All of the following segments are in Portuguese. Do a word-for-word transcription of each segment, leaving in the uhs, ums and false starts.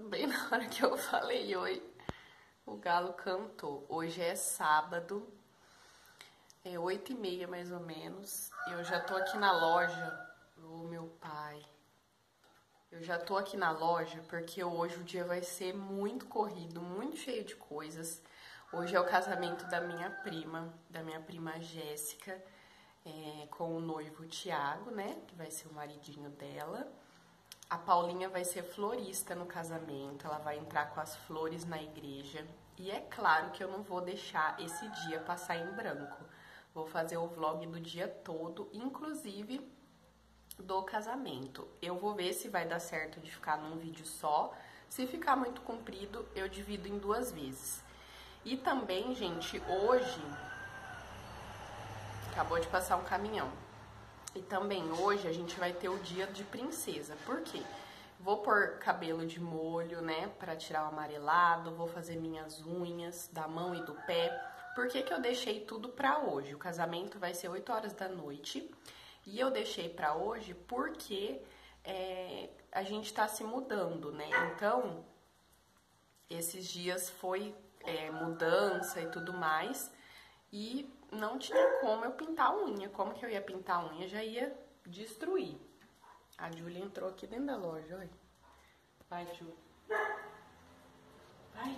Bem na hora que eu falei oi, o galo cantou. Hoje é sábado, é oito e meia mais ou menos. Eu já tô aqui na loja, ô meu pai. Eu já tô aqui na loja porque hoje o dia vai ser muito corrido, muito cheio de coisas. Hoje é o casamento da minha prima, da minha prima Jéssica, é, com o noivo Thiago, né, que vai ser o maridinho dela. A Paulinha vai ser florista no casamento, ela vai entrar com as flores na igreja. E é claro que eu não vou deixar esse dia passar em branco. Vou fazer o vlog do dia todo, inclusive do casamento. Eu vou ver se vai dar certo de ficar num vídeo só. Se ficar muito comprido, eu divido em duas vezes. E também, gente, hoje... Acabou de passar um caminhão. E também hoje a gente vai ter o dia de princesa. Por quê? Vou pôr cabelo de molho, né, pra tirar o amarelado. Vou fazer minhas unhas da mão e do pé. Por que que eu deixei tudo pra hoje? O casamento vai ser oito horas da noite. E eu deixei pra hoje porque é, a gente tá se mudando, né? Então, esses dias foi é, mudança e tudo mais. E não tinha como eu pintar a unha. Como que eu ia pintar a unha? Já ia destruir. A Júlia entrou aqui dentro da loja, olha. Vai, Júlia. Vai.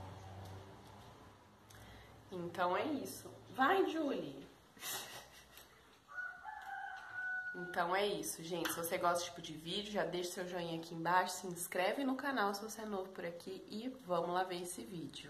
Então é isso. Vai, Júlia. Então é isso, gente. Se você gosta desse tipo de vídeo, já deixa seu joinha aqui embaixo, se inscreve no canal se você é novo por aqui e vamos lá ver esse vídeo.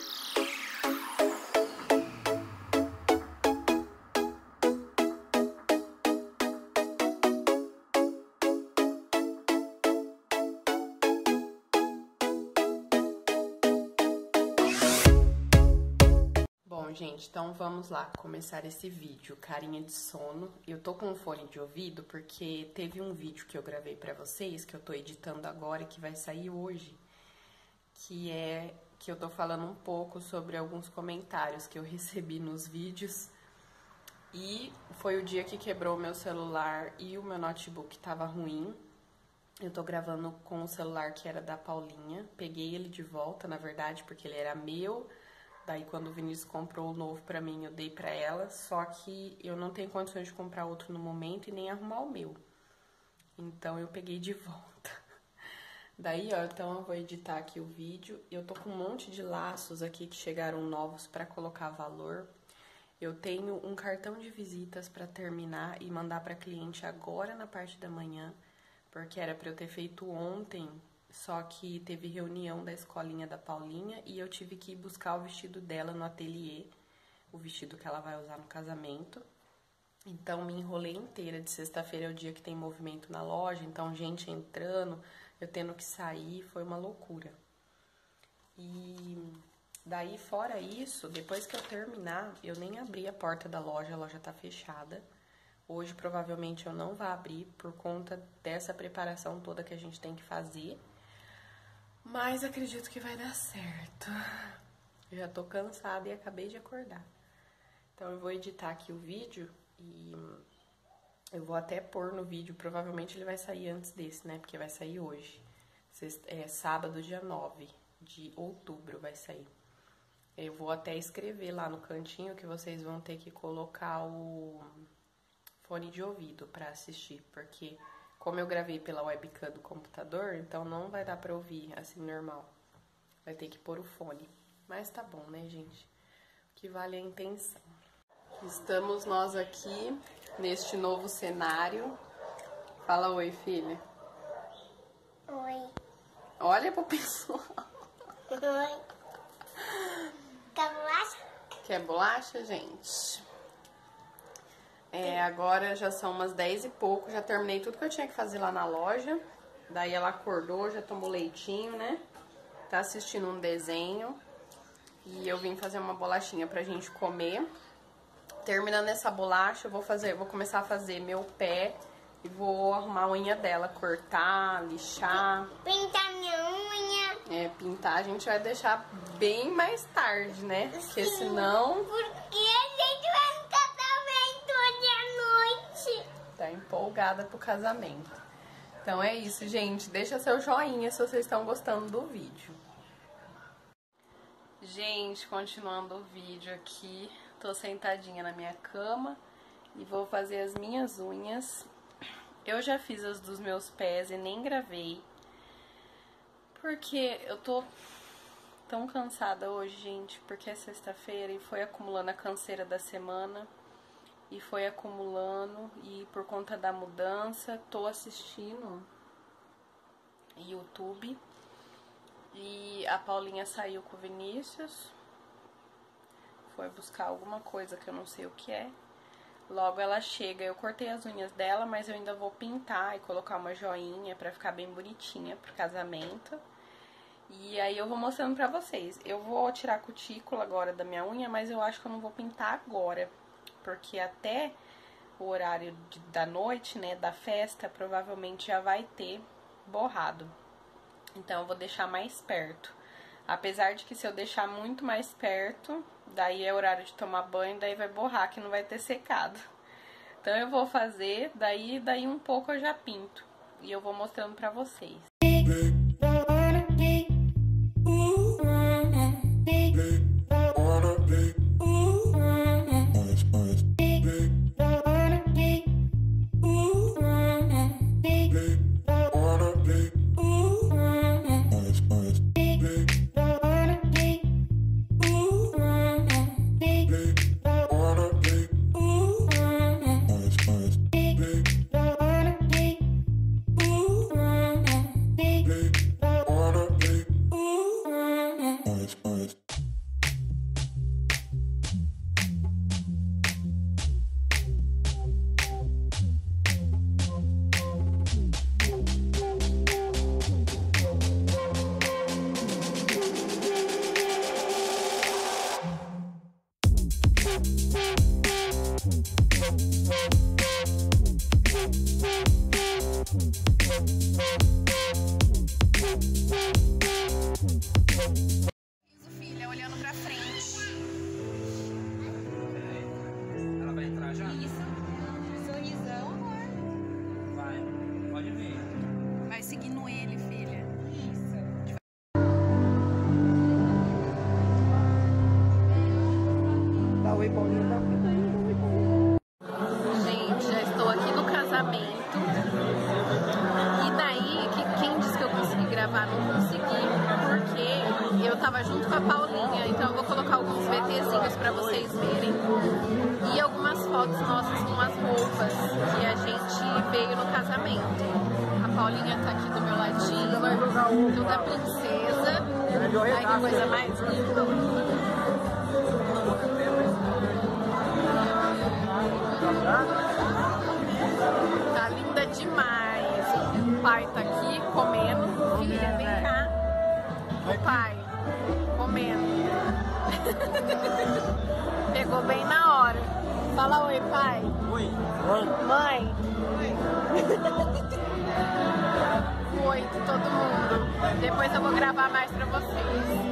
Bom, gente, então vamos lá começar esse vídeo, carinha de sono. Eu tô com um fone de ouvido porque teve um vídeo que eu gravei pra vocês, que eu tô editando agora e que vai sair hoje, que é que eu tô falando um pouco sobre alguns comentários que eu recebi nos vídeos. E foi o dia que quebrou o meu celular e o meu notebook tava ruim. Eu tô gravando com o celular que era da Paulinha, peguei ele de volta, na verdade, porque ele era meu. Daí, quando o Vinícius comprou o novo pra mim, eu dei pra ela, só que eu não tenho condições de comprar outro no momento e nem arrumar o meu. Então, eu peguei de volta. Daí, ó, então eu vou editar aqui o vídeo. Eu tô com um monte de laços aqui que chegaram novos pra colocar valor. Eu tenho um cartão de visitas pra terminar e mandar pra cliente agora na parte da manhã, porque era pra eu ter feito ontem. Só que teve reunião da escolinha da Paulinha e eu tive que ir buscar o vestido dela no ateliê, o vestido que ela vai usar no casamento. Então, me enrolei inteira. De sexta-feira é o dia que tem movimento na loja, então gente entrando, eu tendo que sair, foi uma loucura. E daí, fora isso, depois que eu terminar, eu nem abri a porta da loja, a loja tá fechada. Hoje, provavelmente, eu não vou abrir por conta dessa preparação toda que a gente tem que fazer. Mas acredito que vai dar certo. Eu já tô cansada e acabei de acordar. Então eu vou editar aqui o vídeo e eu vou até pôr no vídeo. Provavelmente ele vai sair antes desse, né? Porque vai sair hoje. É sábado, dia nove de outubro vai sair. Eu vou até escrever lá no cantinho que vocês vão ter que colocar o fone de ouvido pra assistir. Porque... como eu gravei pela webcam do computador, então não vai dar pra ouvir assim normal. Vai ter que pôr o fone. Mas tá bom, né, gente? O que vale é a intenção. Estamos nós aqui, neste novo cenário. Fala oi, filha. Oi. Olha pro pessoal. Oi. Quer bolacha? Quer bolacha, gente? É, agora já são umas dez e pouco, já terminei tudo que eu tinha que fazer lá na loja. Daí ela acordou, já tomou leitinho, né? Tá assistindo um desenho. E eu vim fazer uma bolachinha pra gente comer. Terminando essa bolacha, eu vou fazer, vou começar a fazer meu pé e vou arrumar a unha dela, cortar, lixar. Pintar minha unha. É, pintar a gente vai deixar bem mais tarde, né? Porque Sim, senão... porque a gente vai no casamento hoje à noite. Tá empolgada pro casamento. Então é isso, gente. Deixa seu joinha se vocês estão gostando do vídeo. Gente, continuando o vídeo aqui, tô sentadinha na minha cama e vou fazer as minhas unhas. Eu já fiz as dos meus pés e nem gravei, porque eu tô tão cansada hoje, gente, porque é sexta-feira e foi acumulando a canseira da semana. E foi acumulando, e por conta da mudança, tô assistindo YouTube. E a Paulinha saiu com o Vinícius, foi buscar alguma coisa que eu não sei o que é. Logo ela chega, eu cortei as unhas dela, mas eu ainda vou pintar e colocar uma joinha pra ficar bem bonitinha pro casamento. E aí eu vou mostrando pra vocês. Eu vou tirar a cutícula agora da minha unha, mas eu acho que eu não vou pintar agora. Porque até o horário de, da noite, né, da festa, provavelmente já vai ter borrado. Então eu vou deixar mais perto. Apesar de que se eu deixar muito mais perto, daí é horário de tomar banho, daí vai borrar, que não vai ter secado. Então eu vou fazer, daí, daí um pouco eu já pinto. E eu vou mostrando pra vocês. Filha, olhando pra frente. Ela vai entrar já? Isso. Sorrisão, amor. Vai, pode vir. Vai seguindo ele, filha. Isso. Dá oi, Paulinha, dá oi, Paulinha, dá oi, Paulinha. Gente, já estou aqui no casamento. E daí, que quem disse que eu consegui gravar, não consegui, porque eu tava junto com a Paulinha, então eu vou colocar alguns VTzinhos pra vocês verem. E algumas fotos nossas com as roupas que a gente veio no casamento. A Paulinha tá aqui do meu ladinho, toda princesa. Ai, que coisa mais linda. Tá linda demais. O pai tá aqui comendo. Filha, vem cá. O pai comendo. Pegou bem na hora. Fala oi, pai. Oi. Mãe. Oi de todo mundo. Depois eu vou gravar mais pra vocês.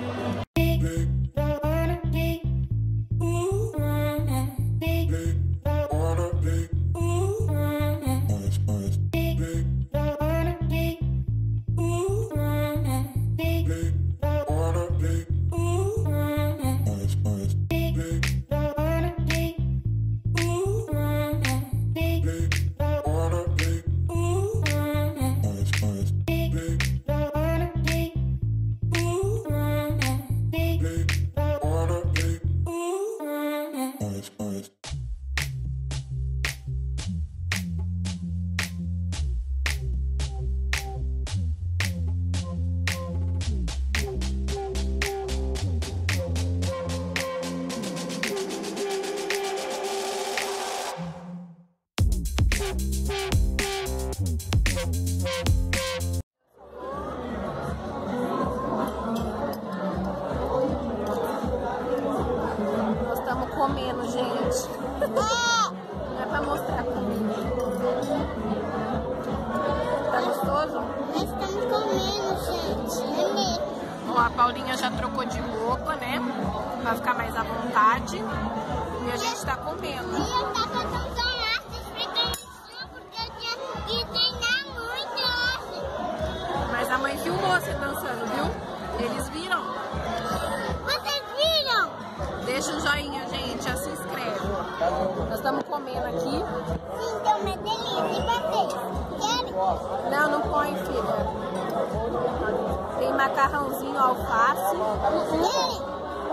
Nós estamos comendo, gente. Não é pra mostrar comida. Tá gostoso? Nós estamos comendo, gente. É mesmo. Ó, a Paulinha já trocou de roupa, né? Pra ficar mais à vontade. E a gente tá comendo. E eu tava tão tomada explicando porque eu tinha que treinar muito. Deixa o joinha, gente, já se inscreve. Nós estamos comendo aqui. Sim, deu uma delícia. E vocês? Querem? Não, não põe, filha. Tem macarrãozinho, alface. Querem?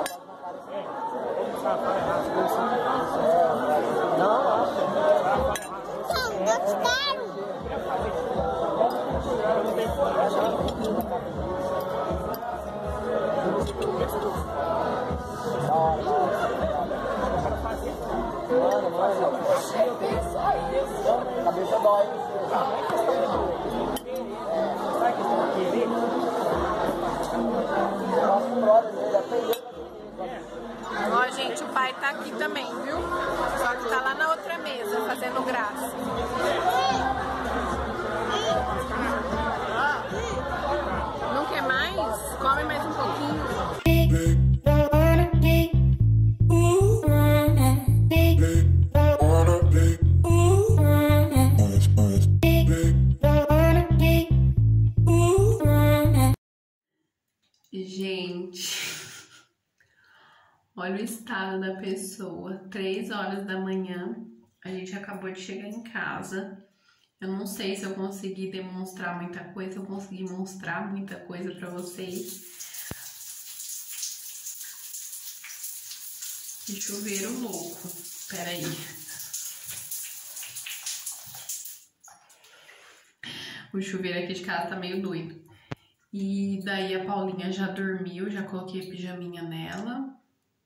Então, gostaram? Cabeça dói. Ó, gente, o pai tá aqui também, viu? Só que tá lá na outra mesa, fazendo graça. Não quer mais? Come mais um pouquinho. Gente, olha o estado da pessoa. Três horas da manhã, a gente acabou de chegar em casa. Eu não sei se eu consegui demonstrar muita coisa, eu consegui mostrar muita coisa pra vocês. Que chuveiro louco. Pera aí. O chuveiro aqui de casa tá meio doido. E daí a Paulinha já dormiu, já coloquei a pijaminha nela.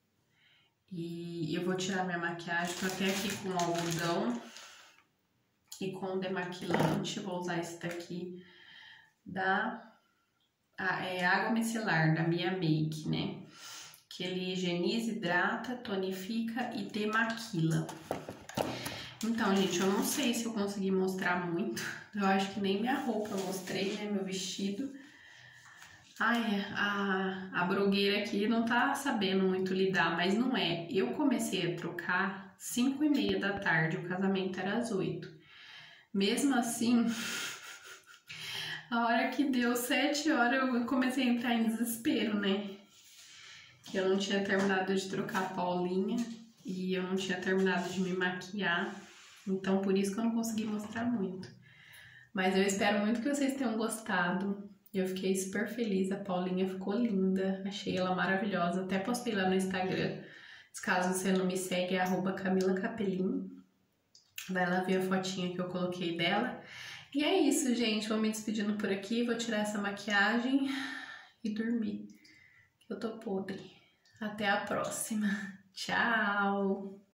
E eu vou tirar minha maquiagem, tô até aqui com algodão e com demaquilante. Vou usar esse daqui da ah, é água micelar, da Mia Make, né? Que ele higieniza, hidrata, tonifica e demaquila. Então, gente, eu não sei se eu consegui mostrar muito. Eu acho que nem minha roupa eu mostrei, né? Meu vestido. Ai, a, a blogueira aqui não tá sabendo muito lidar, mas não é. Eu comecei a trocar cinco e meia da tarde, o casamento era às oito. Mesmo assim, a hora que deu sete horas eu comecei a entrar em desespero, né? Que eu não tinha terminado de trocar a Paulinha e eu não tinha terminado de me maquiar. Então, por isso que eu não consegui mostrar muito. Mas eu espero muito que vocês tenham gostado. Eu fiquei super feliz, a Paulinha ficou linda, achei ela maravilhosa, até postei lá no Instagram. Caso você não me segue, é arroba Camila Capelin. Vai lá ver a fotinha que eu coloquei dela. E é isso, gente, vou me despedindo por aqui, vou tirar essa maquiagem e dormir. Eu tô podre. Até a próxima. Tchau!